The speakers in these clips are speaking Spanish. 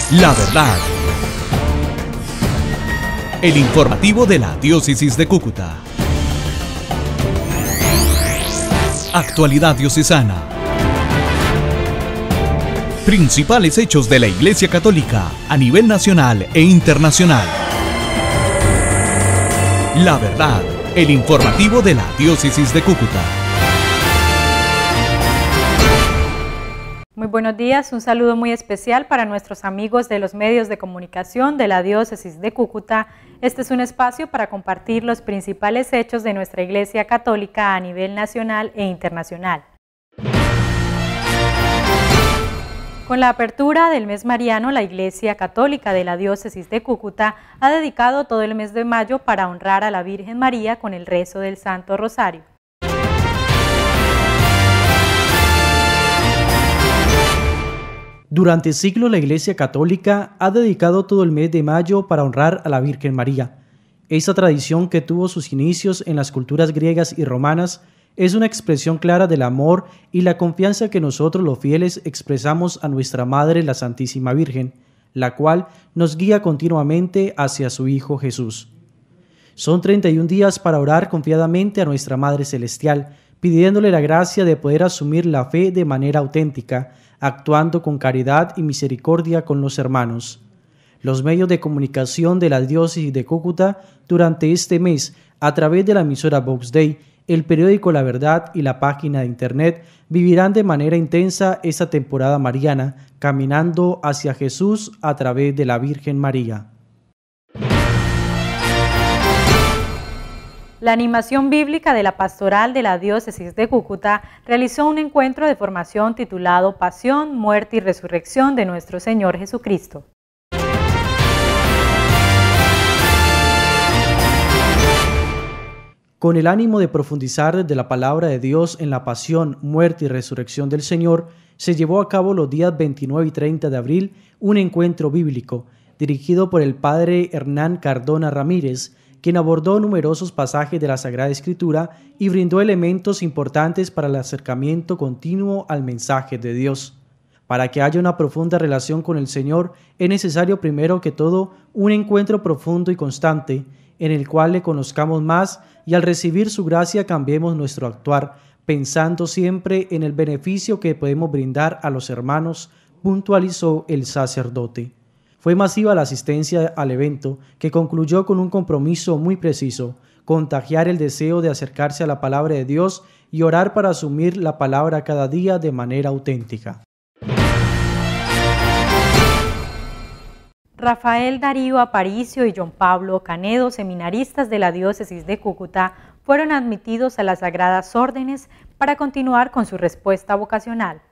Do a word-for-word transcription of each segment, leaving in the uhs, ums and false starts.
La verdad. El informativo de la Diócesis de Cúcuta. Actualidad diocesana. Principales hechos de la Iglesia Católica a nivel nacional e internacional. La verdad. El informativo de la Diócesis de Cúcuta. Muy buenos días, un saludo muy especial para nuestros amigos de los medios de comunicación de la Diócesis de Cúcuta. Este es un espacio para compartir los principales hechos de nuestra Iglesia Católica a nivel nacional e internacional. Con la apertura del mes mariano, la Iglesia Católica de la Diócesis de Cúcuta ha dedicado todo el mes de mayo para honrar a la Virgen María con el rezo del Santo Rosario. Durante siglos la Iglesia Católica ha dedicado todo el mes de mayo para honrar a la Virgen María. Esta tradición, que tuvo sus inicios en las culturas griegas y romanas, es una expresión clara del amor y la confianza que nosotros los fieles expresamos a nuestra Madre, la Santísima Virgen, la cual nos guía continuamente hacia su Hijo Jesús. Son treinta y un días para orar confiadamente a nuestra Madre Celestial, pidiéndole la gracia de poder asumir la fe de manera auténtica, actuando con caridad y misericordia con los hermanos. Los medios de comunicación de la Diócesis de Cúcuta durante este mes, a través de la emisora Vox Dei, el periódico La Verdad y la página de internet, vivirán de manera intensa esta temporada mariana, caminando hacia Jesús a través de la Virgen María. La animación bíblica de la Pastoral de la Diócesis de Cúcuta realizó un encuentro de formación titulado Pasión, Muerte y Resurrección de nuestro Señor Jesucristo. Con el ánimo de profundizar desde la palabra de Dios en la pasión, muerte y resurrección del Señor, se llevó a cabo los días veintinueve y treinta de abril un encuentro bíblico dirigido por el padre Hernán Cardona Ramírez, quien abordó numerosos pasajes de la Sagrada Escritura y brindó elementos importantes para el acercamiento continuo al mensaje de Dios. Para que haya una profunda relación con el Señor, es necesario primero que todo un encuentro profundo y constante, en el cual le conozcamos más y al recibir su gracia cambiemos nuestro actuar, pensando siempre en el beneficio que podemos brindar a los hermanos, puntualizó el sacerdote. Fue masiva la asistencia al evento, que concluyó con un compromiso muy preciso: contagiar el deseo de acercarse a la palabra de Dios y orar para asumir la palabra cada día de manera auténtica. Rafael Darío Aparicio y John Pablo Canedo, seminaristas de la Diócesis de Cúcuta, fueron admitidos a las Sagradas Órdenes para continuar con su respuesta vocacional.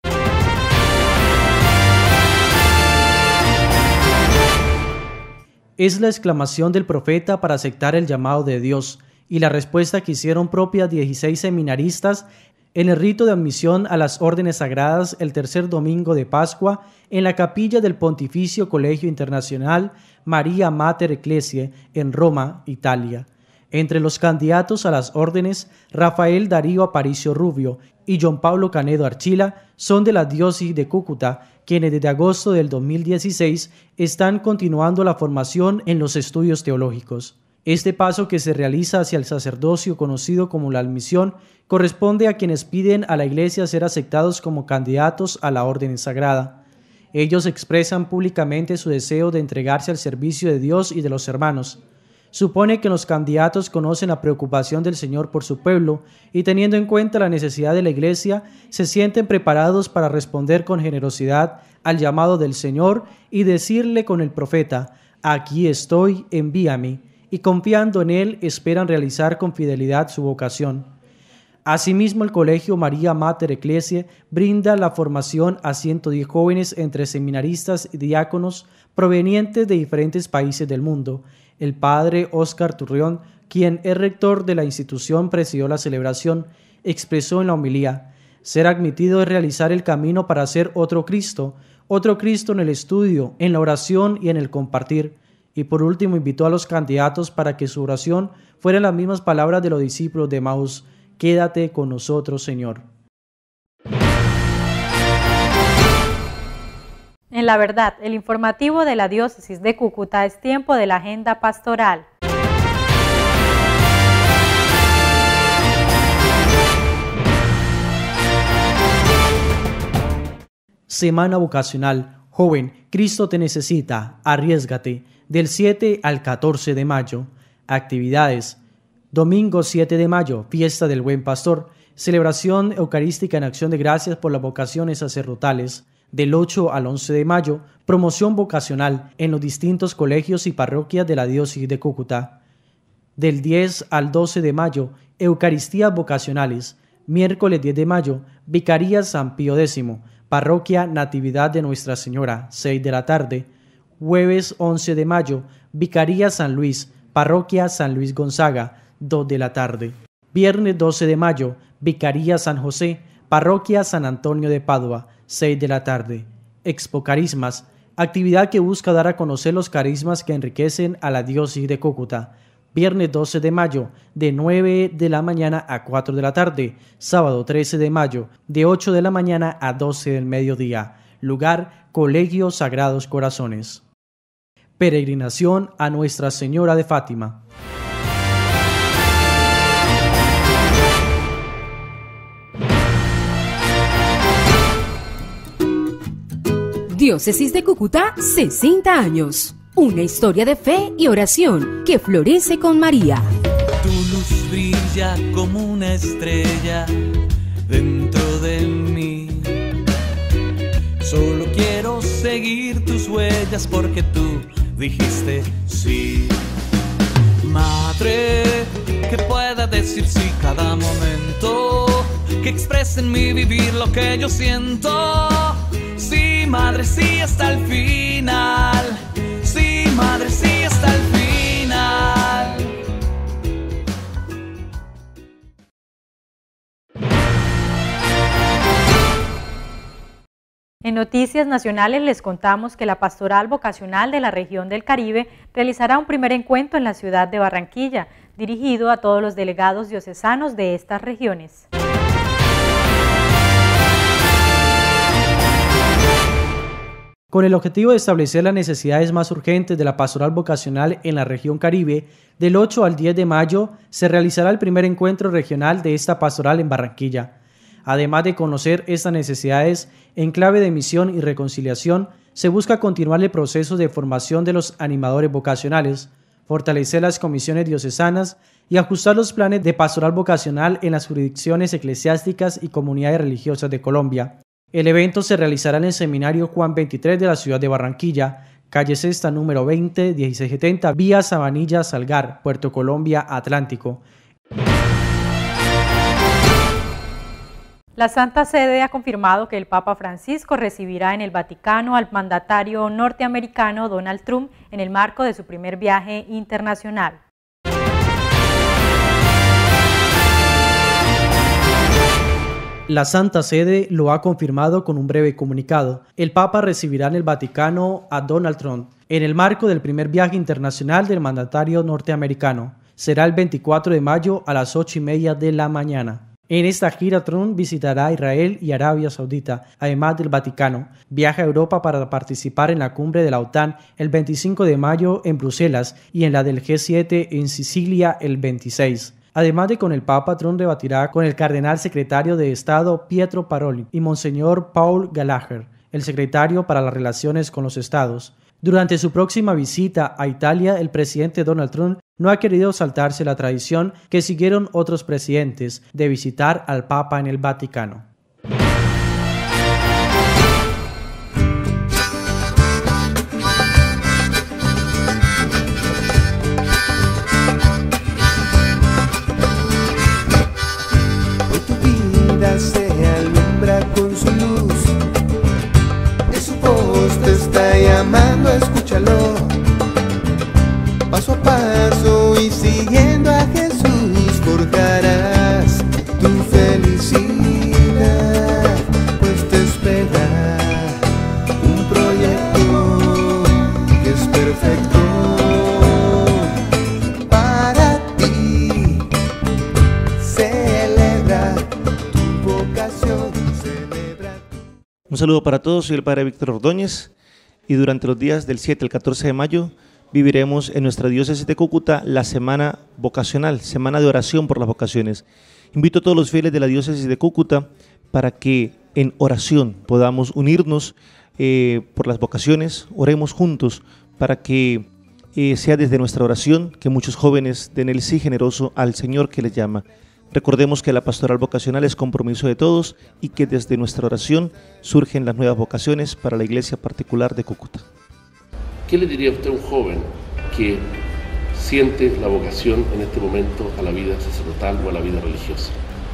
Es la exclamación del profeta para aceptar el llamado de Dios y la respuesta que hicieron propias dieciséis seminaristas en el rito de admisión a las órdenes sagradas el tercer domingo de Pascua en la capilla del Pontificio Colegio Internacional Maria Mater Ecclesiae en Roma, Italia. Entre los candidatos a las órdenes, Rafael Darío Aparicio Rubio y John Pablo Canedo Archila son de la Diócesis de Cúcuta, quienes desde agosto del dos mil dieciséis están continuando la formación en los estudios teológicos. Este paso que se realiza hacia el sacerdocio, conocido como la admisión, corresponde a quienes piden a la Iglesia ser aceptados como candidatos a la orden sagrada. Ellos expresan públicamente su deseo de entregarse al servicio de Dios y de los hermanos. Supone que los candidatos conocen la preocupación del Señor por su pueblo y, teniendo en cuenta la necesidad de la Iglesia, se sienten preparados para responder con generosidad al llamado del Señor y decirle con el profeta: «Aquí estoy, envíame», y confiando en Él esperan realizar con fidelidad su vocación. Asimismo, el Colegio Maria Mater Ecclesiae brinda la formación a ciento diez jóvenes entre seminaristas y diáconos provenientes de diferentes países del mundo. El padre Óscar Turrión, quien es rector de la institución, presidió la celebración, expresó en la homilía: ser admitido es realizar el camino para ser otro Cristo, otro Cristo en el estudio, en la oración y en el compartir. Y por último invitó a los candidatos para que su oración fueran las mismas palabras de los discípulos de Emaús: quédate con nosotros, Señor. En La Verdad, el informativo de la Diócesis de Cúcuta, es tiempo de la agenda pastoral. Semana vocacional. Joven, Cristo te necesita. Arriésgate. Del siete al catorce de mayo. Actividades. Domingo siete de mayo, fiesta del Buen Pastor. Celebración eucarística en acción de gracias por las vocaciones sacerdotales. Del ocho al once de mayo, promoción vocacional en los distintos colegios y parroquias de la Diócesis de Cúcuta. Del diez al doce de mayo, Eucaristías vocacionales. Miércoles diez de mayo, Vicaría San Pío X, Parroquia Natividad de Nuestra Señora, seis de la tarde. Jueves once de mayo, Vicaría San Luis, Parroquia San Luis Gonzaga, dos de la tarde. Viernes doce de mayo, Vicaría San José, Parroquia San Antonio de Padua, seis de la tarde. Expo Carismas, actividad que busca dar a conocer los carismas que enriquecen a la Diócesis de Cúcuta. Viernes doce de mayo, de nueve de la mañana a cuatro de la tarde. Sábado trece de mayo, de ocho de la mañana a doce del mediodía. Lugar, Colegio Sagrados Corazones. Peregrinación a Nuestra Señora de Fátima. Diócesis de Cúcuta, sesenta años. Una historia de fe y oración que florece con María. Tu luz brilla como una estrella dentro de mí. Solo quiero seguir tus huellas porque tú dijiste sí. Madre, que pueda decir sí cada momento, que exprese en mi vivir lo que yo siento. Sí, madre, sí hasta el final. Sí, madre, sí hasta el final. En Noticias Nacionales les contamos que la Pastoral Vocacional de la Región del Caribe realizará un primer encuentro en la ciudad de Barranquilla, dirigido a todos los delegados diocesanos de estas regiones. Con el objetivo de establecer las necesidades más urgentes de la pastoral vocacional en la región Caribe, del ocho al diez de mayo se realizará el primer encuentro regional de esta pastoral en Barranquilla. Además de conocer estas necesidades en clave de misión y reconciliación, se busca continuar el proceso de formación de los animadores vocacionales, fortalecer las comisiones diocesanas y ajustar los planes de pastoral vocacional en las jurisdicciones eclesiásticas y comunidades religiosas de Colombia. El evento se realizará en el Seminario Juan veintitrés de la ciudad de Barranquilla, calle Sexta número veinte, dieciséis setenta, vía Sabanilla, Salgar, Puerto Colombia, Atlántico. La Santa Sede ha confirmado que el Papa Francisco recibirá en el Vaticano al mandatario norteamericano Donald Trump en el marco de su primer viaje internacional. La Santa Sede lo ha confirmado con un breve comunicado. El Papa recibirá en el Vaticano a Donald Trump en el marco del primer viaje internacional del mandatario norteamericano. Será el veinticuatro de mayo a las ocho y media de la mañana. En esta gira, Trump visitará Israel y Arabia Saudita, además del Vaticano. Viaja a Europa para participar en la cumbre de la OTAN el veinticinco de mayo en Bruselas y en la del G siete en Sicilia el veintiséis. Además de con el Papa, Trump debatirá con el cardenal secretario de Estado Pietro Parolin y Monseñor Paul Gallagher, el secretario para las relaciones con los estados. Durante su próxima visita a Italia, el presidente Donald Trump no ha querido saltarse la tradición que siguieron otros presidentes de visitar al Papa en el Vaticano. Se alumbra con su luz, de su voz te está llamando, escúchalo. Paso a paso y siguiendo a Jesús forjarás tu felicidad, pues te espera un proyecto que es perfecto para ti. Celebra. Un saludo para todos, soy el Padre Víctor Ordóñez y durante los días del siete al catorce de mayo viviremos en nuestra diócesis de Cúcuta la semana vocacional, semana de oración por las vocaciones. Invito a todos los fieles de la diócesis de Cúcuta para que en oración podamos unirnos eh, por las vocaciones, oremos juntos para que eh, sea desde nuestra oración que muchos jóvenes den el sí generoso al Señor que les llama. Recordemos que la pastoral vocacional es compromiso de todos y que desde nuestra oración surgen las nuevas vocaciones para la iglesia particular de Cúcuta. ¿Qué le diría a usted a un joven que siente la vocación en este momento a la vida sacerdotal o a la vida religiosa?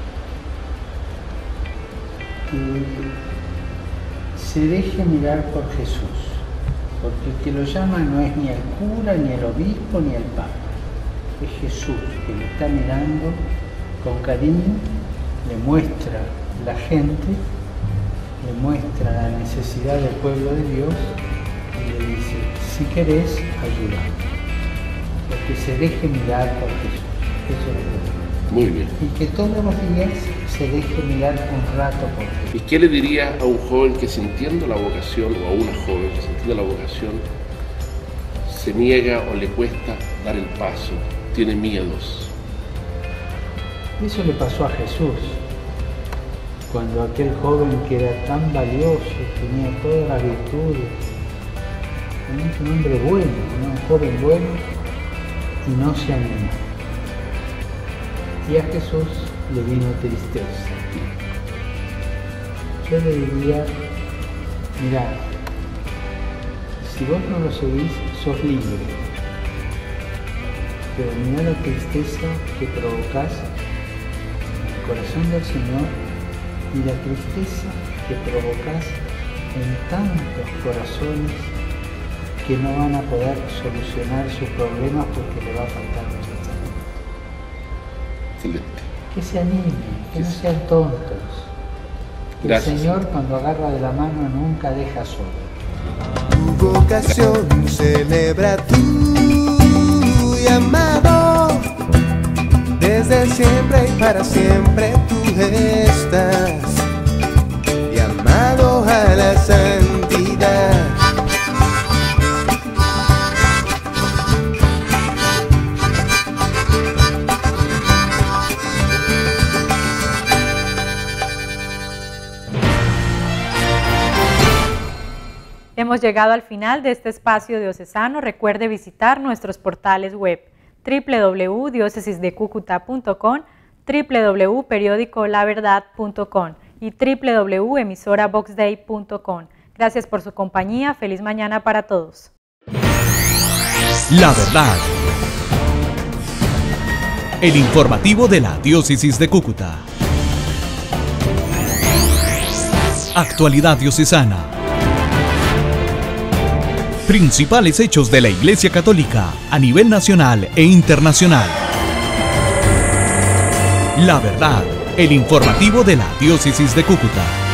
Que se deje mirar por Jesús, porque el que lo llama no es ni el cura, ni el obispo, ni el papa, es Jesús que le está mirando con cariño, le muestra la gente, le muestra la necesidad del pueblo de Dios y le dice, si querés, ayúdame, porque se deje mirar por Jesús, eso es lo que digo. Muy bien. Y que todos los días se deje mirar un rato por Jesús. ¿Y qué le diría a un joven que sintiendo la vocación, o a una joven que sintiendo la vocación, se niega o le cuesta dar el paso, tiene miedos? Eso le pasó a Jesús, cuando aquel joven que era tan valioso, tenía todas las virtudes, un hombre bueno, ¿no? Un joven bueno, y no se animó. Y a Jesús le vino tristeza. Yo le diría, mirá, si vos no lo seguís, sos libre. Pero mirá la tristeza que provocás en el corazón del Señor y la tristeza que provocás en tantos corazones que no van a poder solucionar sus problemas porque le va a faltar mucho tiempo. Excelente. Que se animen, que no sean tontos. Que el Señor cuando agarra de la mano nunca deja solo. Tu vocación celebra tu llamado, desde siempre y para siempre tú estás llamado a la santidad. Hemos llegado al final de este espacio diocesano. Recuerde visitar nuestros portales web doble u doble u doble u punto diócesis de cúcuta punto com, doble u doble u doble u punto periódico la verdad punto com y doble u doble u doble u punto emisora vox dei punto com. Gracias por su compañía. Feliz mañana para todos. La verdad. El informativo de la Diócesis de Cúcuta. Actualidad diocesana. Principales hechos de la Iglesia Católica a nivel nacional e internacional. La verdad, el informativo de la Diócesis de Cúcuta.